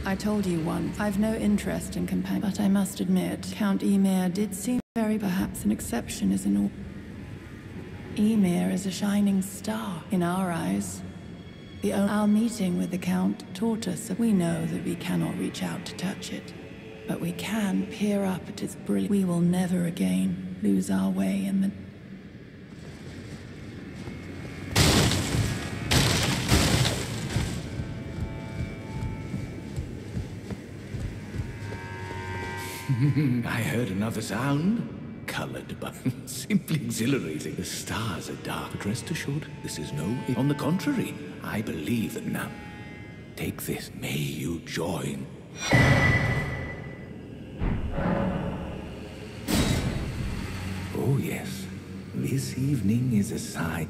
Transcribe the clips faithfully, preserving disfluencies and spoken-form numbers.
I told you once, I've no interest in companion, but I must admit, Count Ymir did seem very perhaps an exception is in all. Ymir is a shining star in our eyes. The our meeting with the Count taught us that we know that we cannot reach out to touch it, but we can peer up at its brilliance. We will never again lose our way in the... I heard another sound. Colored, but simply exhilarating. The stars are dark, but rest assured, this is no... On the contrary, I believe that now... Take this. May you join. Oh yes, this evening is a sign.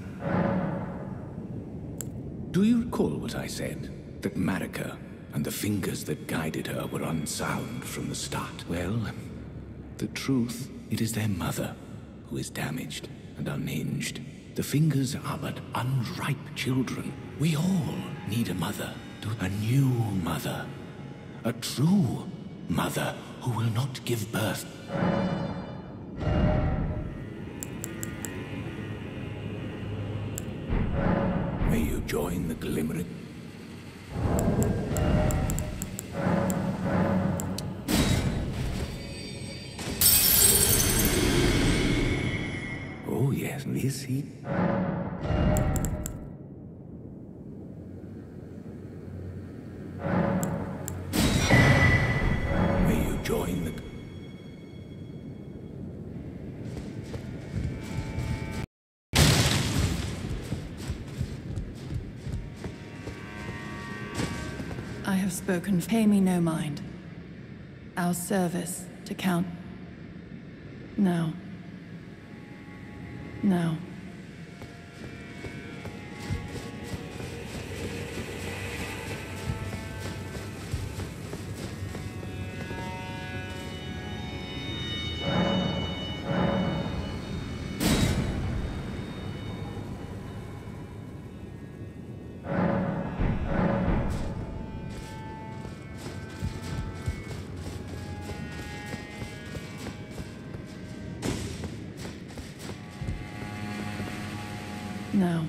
Do you recall what I said? That Marika and the fingers that guided her were unsound from the start. Well, the truth, it is their mother who is damaged and unhinged. The fingers are but unripe children. We all need a mother, a new mother, a true mother who will not give birth. May you join the glimmering. Oh yes, this he... May you join the... I have spoken. Pay me no mind. Our service to Count... No. No. No.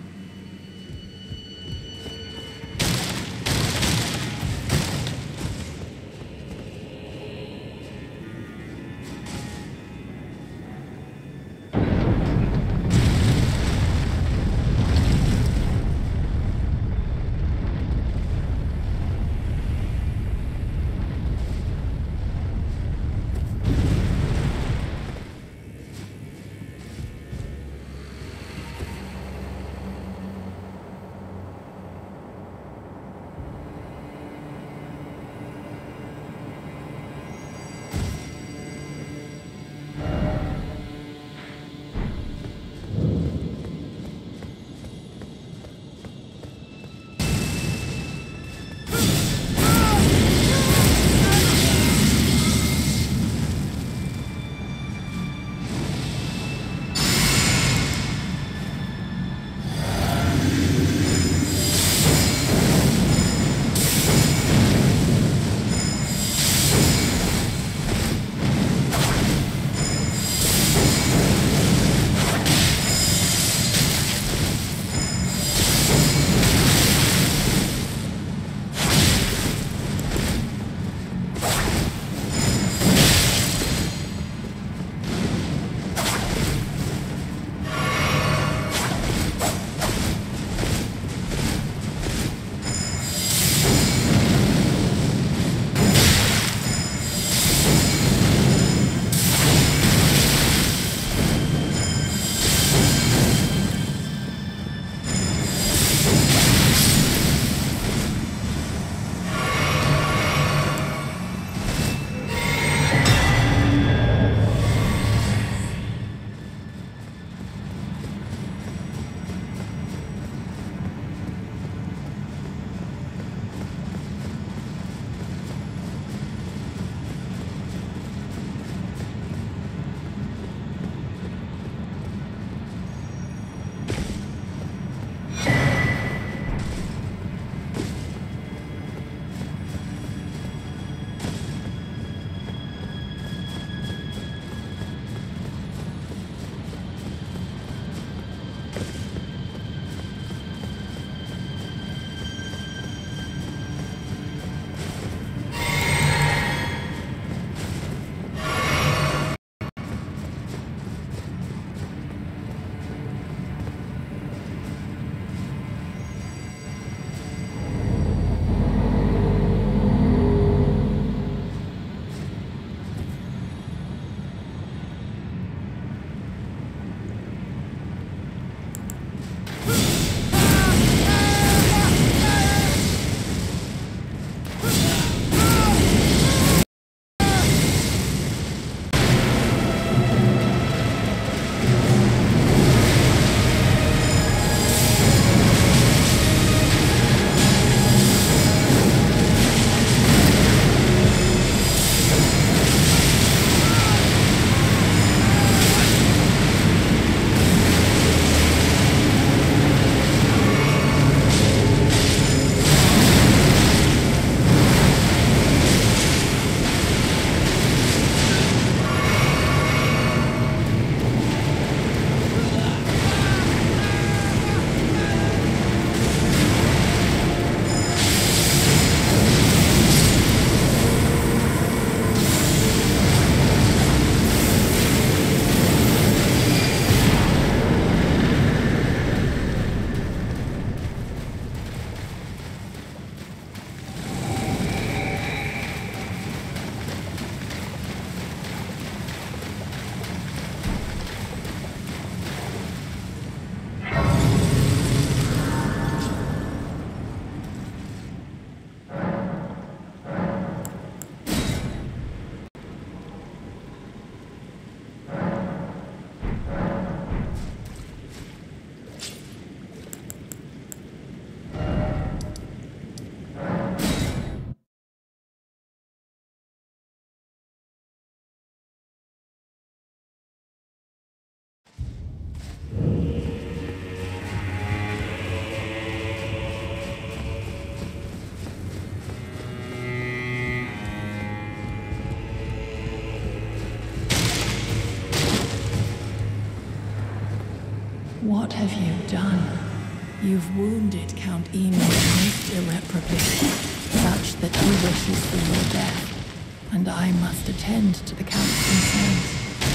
What have you done? You've wounded Count Ymir most irreparably, such that he wishes for your death, and I must attend to the Count's concerns.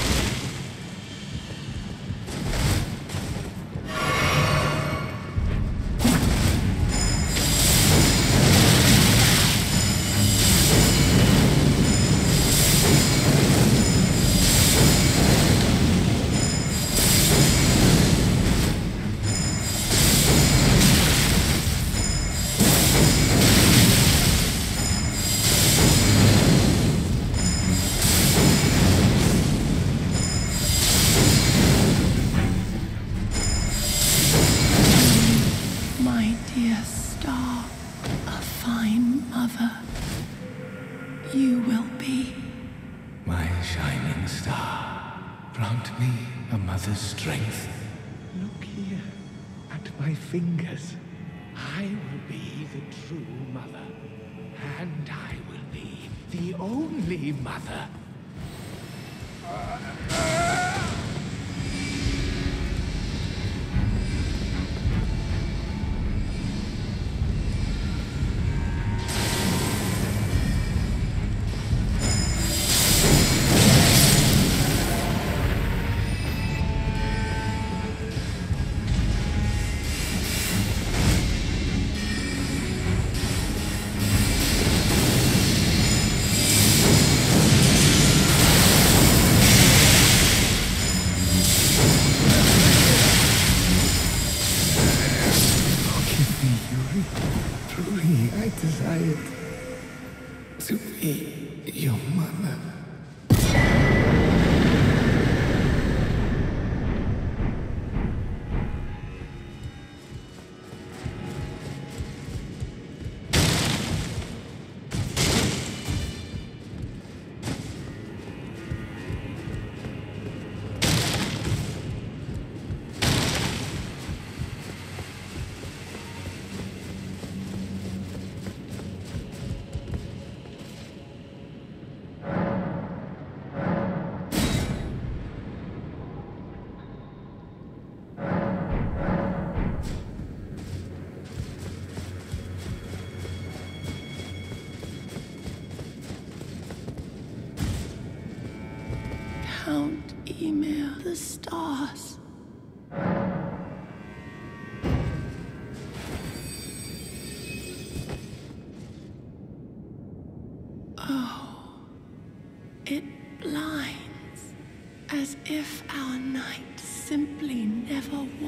Strength. Look here at my fingers. I will be the true mother, and I will be the only mother. To be your mother. Count Ymir, the stars. Oh, it blinds, as if our night simply never